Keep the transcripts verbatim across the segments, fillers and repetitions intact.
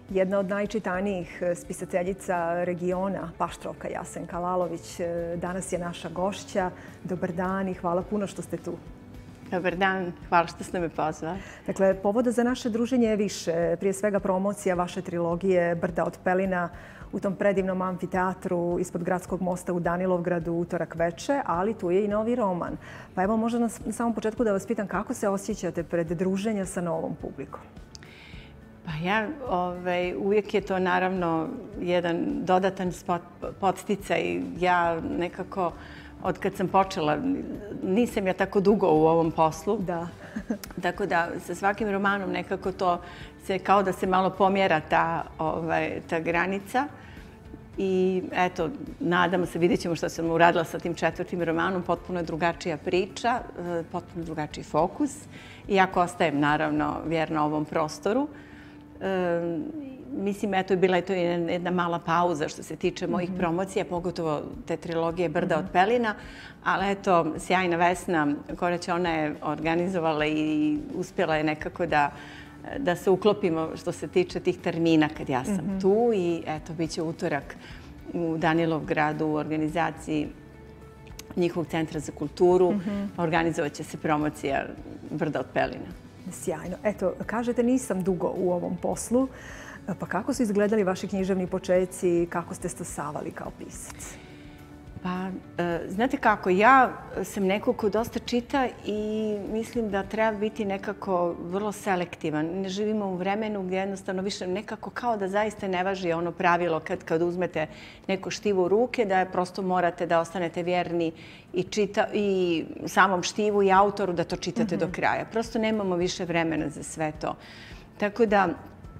Jedna od najčitanijih spisateljica regiona, Paštrovka Jasenka Lalović, danas je naša gošća. Dobar dan i hvala puno što ste tu. Dobar dan, hvala što ste me pozvali. Dakle, povoda za naše druženje je više. Prije svega promocija vaše trilogije Brda od pelina u tom predivnom amfiteatru ispod Gradskog mosta u Danilovgradu utorak veče, ali tu je i novi roman. Pa evo možda na samom početku da vas pitam kako se osjećate pred druženjem sa novom publikom? Pa ja, ovaj, uvijek je to naravno jedan dodatan podsticaj. Ja nekako, od kad sam počela, nisam ja tako dugo u ovom poslu. Da. Tako da sa svakim romanom nekako to se kao da se malo pomjera ta, ovaj, ta granica. I eto, nadamo se, vidjet ćemo što sam uradila sa tim četvrtim romanom. Potpuno je drugačija priča, potpuno drugačiji fokus. Iako ostajem naravno vjerna ovom prostoru. E, mislim, eto, bila je to jedna mala pauza što se tiče mojih mm-hmm. promocija, pogotovo te trilogije Brda mm-hmm. od pelina, ali eto, sjajna Vesna Korać, ona je organizovala i uspjela je nekako da, da se uklopimo što se tiče tih termina kad ja sam mm-hmm. tu i eto, bit će utorak u Danilovgradu u organizaciji njihovog centra za kulturu, mm-hmm. organizovat će se promocija Brda od pelina. Sjajno. Eto, kažete nisam dugo u ovom poslu, pa kako su izgledali vaši književni počeci i kako ste stasavali kao pisac? Pa, znate kako, ja sam neko ko dosta čita i mislim da treba biti nekako vrlo selektivan. Ne živimo u vremenu gdje jednostavno više nekako kao da zaista ne važi ono pravilo kad, kad uzmete neko štivo u ruke, da prosto morate da ostanete vjerni i, čita, i samom štivu i autoru da to čitate mm-hmm. do kraja. Prosto nemamo više vremena za sve to. Tako da,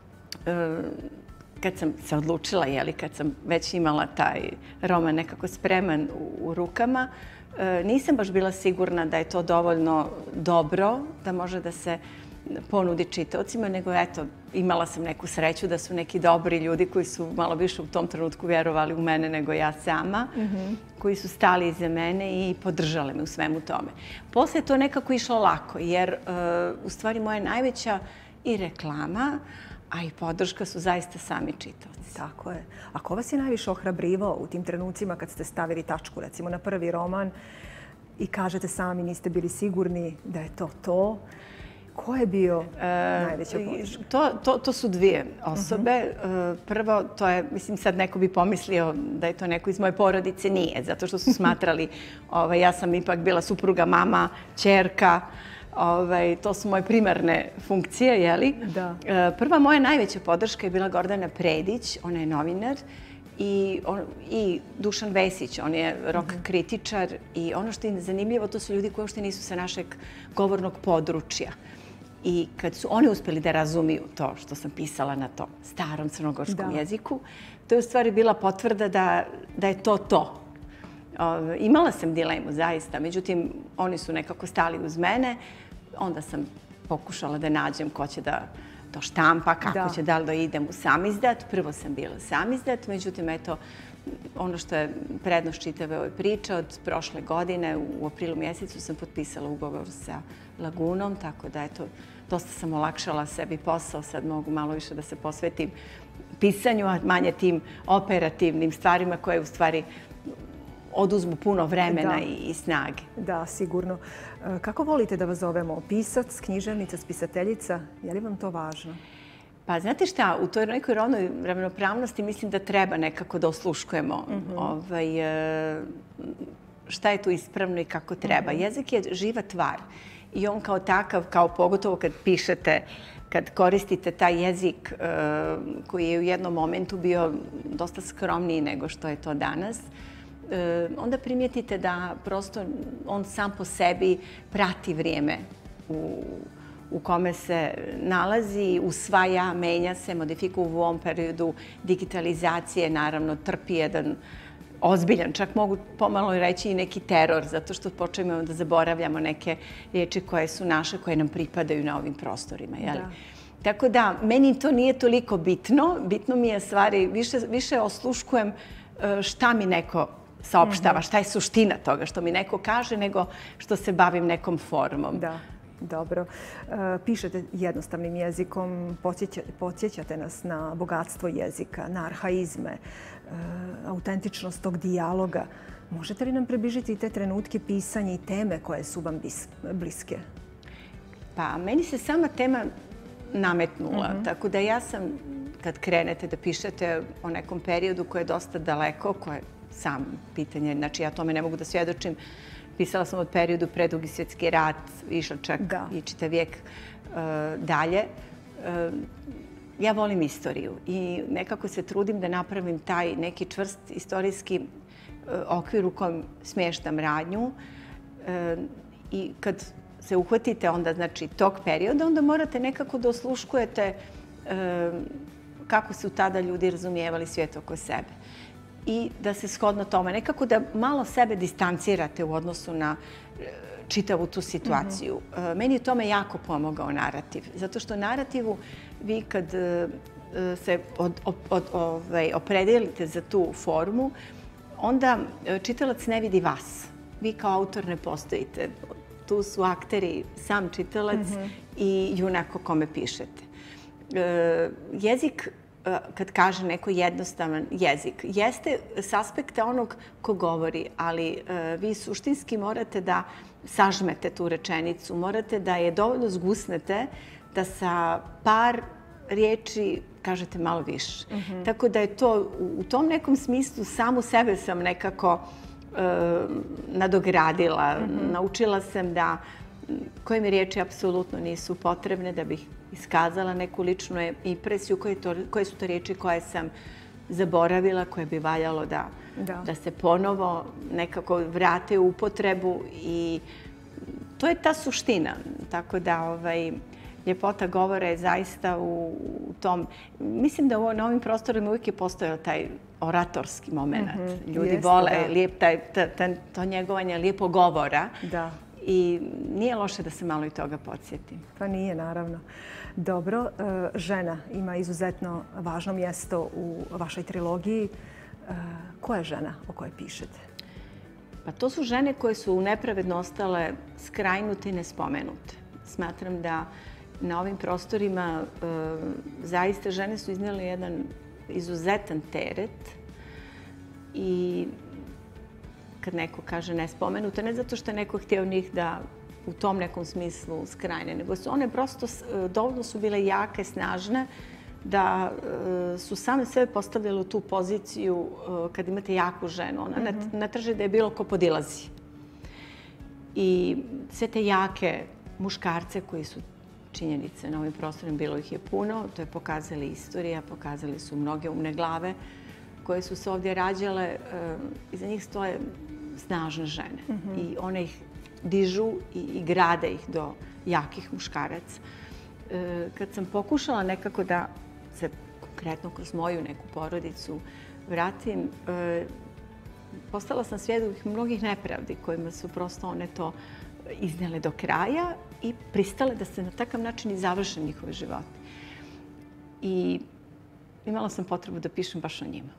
kad sam se odlučila, jeli, kad sam već imala taj roman nekako spreman u, u rukama, nisam baš bila sigurna da je to dovoljno dobro, da može da se ponudi čitaocima, nego eto, imala sam neku sreću da su neki dobri ljudi koji su malo više u tom trenutku vjerovali u mene nego ja sama, mm-hmm. koji su stali iza mene i podržali me u svemu tome. Poslije je to nekako išlo lako, jer uh, u stvari moja najveća i reklama, a i podrška su zaista sami čitaoci. Tako je. A ko vas je najviše ohrabrivao u tim trenucima kad ste stavili tačku, recimo, na prvi roman i kažete sami niste bili sigurni da je to to? Ko je bio e, najveća podrška? To, to, to su dvije osobe. Uh-huh. Prvo, to je, mislim, sad neko bi pomislio da je to neko iz moje porodice. Nije, zato što su smatrali, ovaj, ja sam ipak bila supruga, mama, ćerka. Ovaj, to su moje primarne funkcije, jeli? Da. Prva moja najveća podrška je bila Gordana Predić, ona je novinar, i, on, i Dušan Vesić, on je rock mm-hmm. kritičar i ono što je zanimljivo, to su ljudi koji uopšte nisu sa našeg govornog područja. I kad su oni uspjeli da razumiju to što sam pisala na tom starom crnogorskom da. jeziku, to je u stvari bila potvrda da, da je to to. Imala sam dilemu, zaista, međutim, oni su nekako stali uz mene. Onda sam pokušala da nađem ko će da to štampa, kako da. će da li da idem u samizdat. Prvo sam bila samizdat, međutim, eto, ono što je prednost čitave ove priče, od prošle godine u aprilu mjesecu sam potpisala ugovor sa Lagunom, tako da, eto, dosta sam olakšala sebi posao, sad mogu malo više da se posvetim pisanju, a manje tim operativnim stvarima koje u stvari oduzmu puno vremena da. i snage. Da, sigurno. Kako volite da vas zovemo? Pisac, književnica, spisateljica? Je li vam to važno? Pa znate šta, u toj nekoj rodnoj ravnopravnosti mislim da treba nekako da osluškujemo mm-hmm. ovaj, šta je tu ispravno i kako treba. Mm-hmm. Jezik je živa tvar i on kao takav, kao pogotovo kad pišete, kad koristite taj jezik koji je u jednom momentu bio dosta skromniji nego što je to danas, onda primijetite da prosto on sam po sebi prati vrijeme u, u kome se nalazi, usvaja, menja se, modifikuje u ovom periodu digitalizacije, naravno trpi jedan ozbiljan, čak mogu pomalo reći i neki teror, zato što počnemo da zaboravljamo neke riječi koje su naše, koje nam pripadaju na ovim prostorima. Jeli? Da. Tako da, meni to nije toliko bitno. Bitno mi je stvari, više, više osluškujem šta mi neko saopštava, šta je suština toga što mi neko kaže, nego što se bavim nekom formom. Da. Dobro. Pišete jednostavnim jezikom, podsjećate nas na bogatstvo jezika, na arhaizme, autentičnost tog dijaloga. Možete li nam približiti te trenutke pisanja i teme koje su vam bliske? Pa, meni se sama tema nametnula, tako da ja sam, kad krenete da pišete o nekom periodu koje je dosta daleko, koje je sam pitanje, znači ja tome ne mogu da svjedočim, pisala sam od periodu pred Drugi svjetski rat, išla čak i čitav vijek dalje. Ja volim istoriju i nekako se trudim da napravim taj neki čvrst istorijski okvir u kojem smještam radnju. I kad se uhvatite onda, znači, tog perioda, onda morate nekako da osluškujete kako su tada ljudi razumijevali svijet oko sebe. I da se shodno tome, nekako da malo sebe distancirate u odnosu na čitavu tu situaciju. Meni je tome jako pomogao narativ. Zato što narativu vi kad se opredelite za tu formu, onda čitalac ne vidi vas. Vi kao autor ne postojite. Tu su akteri, sam čitalac i junak o kome pišete. Jezik, kad kaže neko jednostavan jezik, jeste s aspekta onog ko govori, ali vi suštinski morate da sažmete tu rečenicu, morate da je dovoljno zgusnete da sa par riječi kažete malo više. Tako da je to u tom nekom smislu samu sebe sam nekako nadogradila. Naučila sam da koje mi riječi apsolutno nisu potrebne da bih iskazala neku ličnu impresiju, koje su to riječi koje sam zaboravila, koje bi valjalo da se ponovo nekako vrate u upotrebu i to je ta suština. Tako da ljepota govora je zaista u tom... Mislim da na ovim prostorima uvijek je postojao taj oratorski moment. Ljudi vole to njegovanje lijepog govora. I nije loše da se malo i toga podsjetim. Pa nije, naravno. Dobro, žena ima izuzetno važno mjesto u vašoj trilogiji. Koja je žena o kojoj pišete? Pa to su žene koje su nepravedno ostale skrajnute i nespomenute. Smatram da na ovim prostorima zaista žene su iznijeli jedan izuzetan teret i kad neko kaže nespomenuto, ne zato što je neko htio njih da u tom nekom smislu skrajne, nego su one prosto dovoljno su bile jake, snažne, da su same sebe postavljale u tu poziciju kad imate jaku ženu. Ona ne traži da je bilo ko podilazi. I sve te jake muškarce koji su činjenice na ovim prostorima, bilo ih je puno, to je pokazala istorija, pokazali su mnoge umne glave koje su se ovdje rađale, iza njih stoje snažne žene i one ih dižu i grade ih do jakih muškaraca. Kad sam pokušala nekako da se konkretno kroz moju neku porodicu vratim, postala sam svjedok mnogih nepravdi kojima su prosto one to iznijele do kraja i pristale da se na takav način i završe njihove živote. I imala sam potrebu da pišem baš o njima.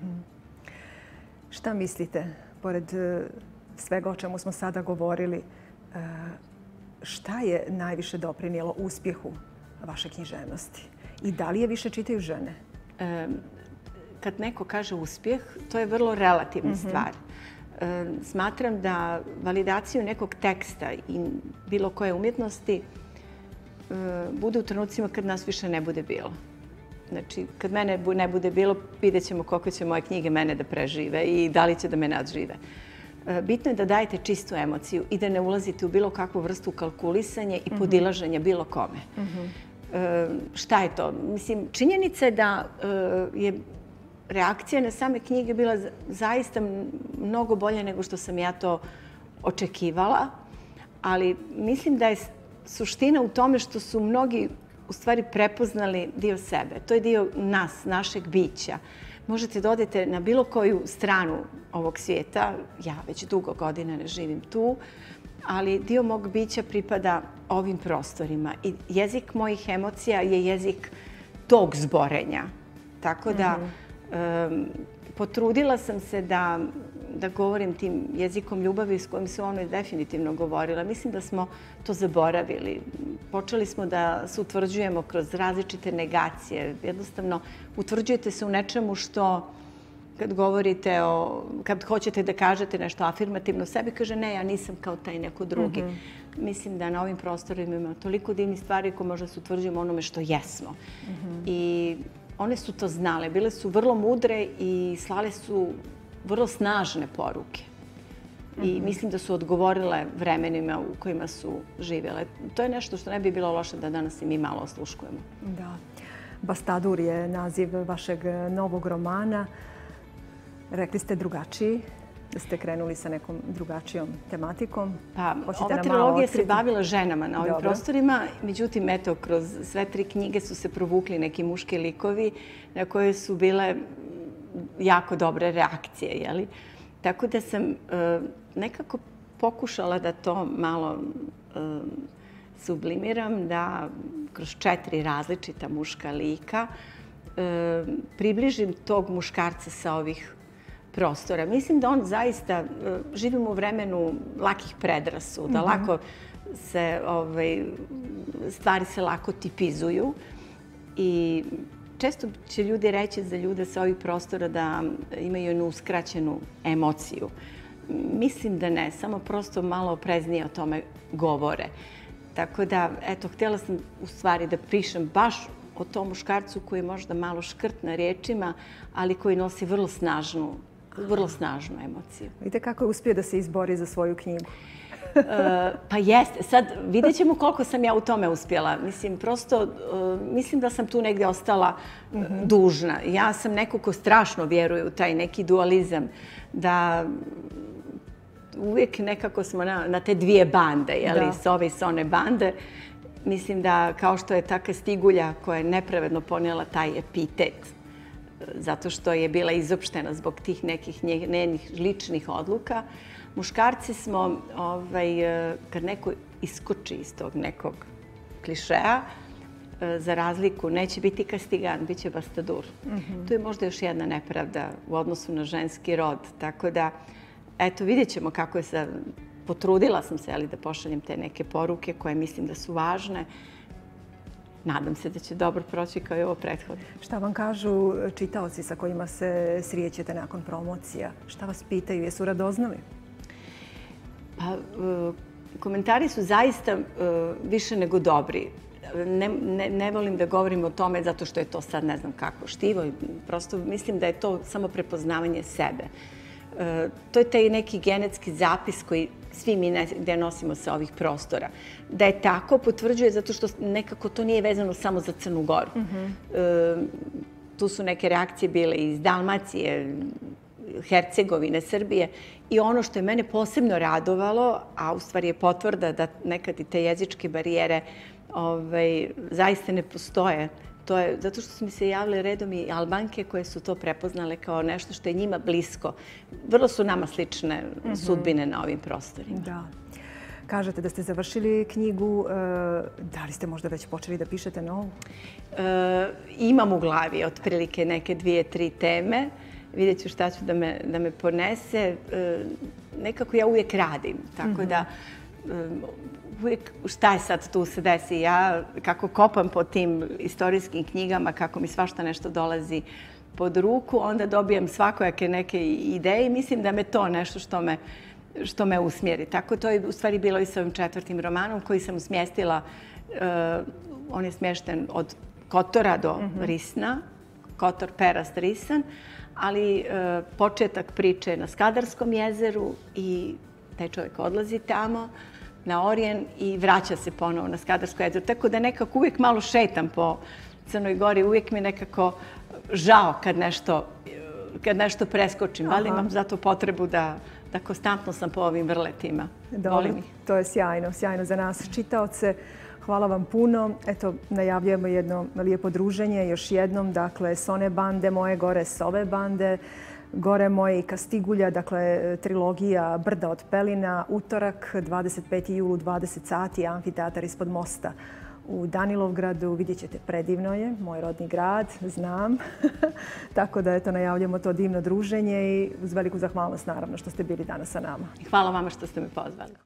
Šta mislite, pored svega o čemu smo sada govorili, šta je najviše doprinijelo uspjehu vaše književnosti? I da li je više čitaju žene? Kad neko kaže uspjeh, to je vrlo relativna stvar. Smatram da validaciju nekog teksta i bilo koje umjetnosti bude u trenucima kad nas više ne bude bilo. Znači, kad mene ne bude bilo, vidjet ćemo koliko će moje knjige mene da prežive i da li će da me nadžive. Bitno je da dajete čistu emociju i da ne ulazite u bilo kakvu vrstu kalkulisanja i podilaženja bilo kome. Šta je to? Mislim, činjenica je da je reakcija na same knjige bila zaista mnogo bolje nego što sam ja to očekivala, ali mislim da je suština u tome što su mnogi u stvari prepoznali dio sebe. To je dio nas, našeg bića. Možete da odete na bilo koju stranu ovog svijeta. Ja već dugo godina ne živim tu, ali dio mog bića pripada ovim prostorima. I jezik mojih emocija je jezik tog zborenja. Tako da Potrudila sam se da, da govorim tim jezikom ljubavi s kojim se ono je definitivno govorila. Mislim da smo to zaboravili. Počeli smo da se utvrđujemo kroz različite negacije. Jednostavno, utvrđujete se u nečemu što kad govorite o, kad hoćete da kažete nešto afirmativno sebi, kaže ne, ja nisam kao taj neko drugi. Mm -hmm. Mislim da na ovim prostorima ima toliko divnih stvari koje možda se utvrđujemo onome što jesmo. Mm -hmm. I one su to znale, bile su vrlo mudre i slale su vrlo snažne poruke. I mm -hmm. mislim da su odgovorile vremenima u kojima su živjele. To je nešto što ne bi bilo loše da danas i mi malo osluškujemo. Da. Bastadur je naziv vašeg novog romana. Rekli ste drugačiji, da ste krenuli sa nekom drugačijom tematikom. Pa, ova trilogija se bavila ženama na ovim Dobro. prostorima. Međutim, eto, kroz sve tri knjige su se provukli neki muški likovi na koje su bile jako dobre reakcije. Jeli? Tako da sam uh, nekako pokušala da to malo uh, sublimiram, da kroz četiri različita muška lika uh, približim tog muškarca sa ovih prostora. Mislim da on zaista, živimo u vremenu lakih predrasuda, mm-hmm. lako se, ovaj, stvari se lako tipizuju i često će ljudi reći za ljude sa ovih prostora da imaju jednu uskraćenu emociju. Mislim da ne, samo prosto malo opreznije o tome govore. Tako da, eto, htjela sam u stvari da pišem baš o tom muškarcu koji je možda malo škrt na riječima, ali koji nosi vrlo snažnu vrlo snažnu emociju. Vidite kako je uspio da se izbori za svoju knjigu? uh, pa jeste. Sad vidjet ćemo koliko sam ja u tome uspjela. Mislim, prosto, uh, mislim da sam tu negdje ostala uh, mm-hmm. dužna. Ja sam neko ko strašno vjeruje u taj neki dualizam, da uvijek nekako smo na, na te dvije bande, jeli, s ove i s one bande. Mislim da kao što je ta Kastigulja koja je nepravedno ponijela taj epitet, zato što je bila izopštena zbog tih nekih njenih ličnih odluka. Muškarci smo, ovaj, kad neko iskoči iz tog nekog klišeja, za razliku, neće biti Kastigan, bit će Bastadur. Mm-hmm. Tu je možda još jedna nepravda u odnosu na ženski rod. Tako da, eto, vidjet ćemo kako je se... Potrudila sam se, ali da pošaljem te neke poruke koje mislim da su važne. Nadam se da će dobro proći kao i ovo prethodno. Šta vam kažu čitaoci sa kojima se srijećete nakon promocija? Šta vas pitaju? Jesu radoznali? Pa, komentari su zaista više nego dobri. Ne, ne, ne volim da govorim o tome zato što je to sad ne znam kako štivo. Prosto mislim da je to samo prepoznavanje sebe. To je taj neki genetski zapis koji svi mi negdje nosimo sa ovih prostora. Da je tako potvrđuje zato što nekako to nije vezano samo za Crnu Goru. Mm-hmm. e, tu su neke reakcije bile iz Dalmacije, Hercegovine, Srbije. I ono što je mene posebno radovalo, a u stvari je potvrda da nekad i te jezičke barijere ovaj, zaista ne postoje, to je zato što su mi se javile redom i Albanke koje su to prepoznale kao nešto što je njima blisko. Vrlo su nama slične mm-hmm. sudbine na ovim prostorima. Da. Kažete da ste završili knjigu. Da li ste možda već počeli da pišete novu? E, imam u glavi otprilike neke dvije, tri teme. Vidjet ću šta ću da me, da me ponese. E, nekako ja uvijek radim, tako mm-hmm. da e, uvijek šta je sad tu se desi. Ja kako kopam po tim istorijskim knjigama, kako mi svašta nešto dolazi pod ruku, onda dobijem svakojake neke ideje i mislim da me to nešto što me, što me usmjeri. Tako to je u stvari bilo i sa ovim četvrtim romanom koji sam smjestila. Uh, on je smješten od Kotora do mm-hmm. Risna, Kotor, Perast, Risan, ali uh, početak priče je na Skadarskom jezeru i taj čovjek odlazi tamo na Orijen i vraća se ponovo na Skadarsko jezero. Tako da nekako uvijek malo šetam po Crnoj Gori, uvijek mi nekako žao kad nešto, kad nešto preskočim. Ali imam zato potrebu da, da konstantno sam po ovim vrletima. Dobro, to je sjajno, sjajno za nas čitaoce. Hvala vam puno. Eto, najavljujemo jedno lijepo druženje još jednom. Dakle, s one bande moje gore, s ove bande. Gore moje i Kastigulja, dakle, trilogija Brda od Pelina, utorak, dvadeset peti jul u dvadeset sati, amfiteatar ispod mosta u Danilovgradu. Vidjet ćete, predivno je, moj rodni grad, znam. Tako da eto, najavljamo to divno druženje i uz veliku zahvalnost naravno što ste bili danas sa nama. Hvala vama što ste me pozvali.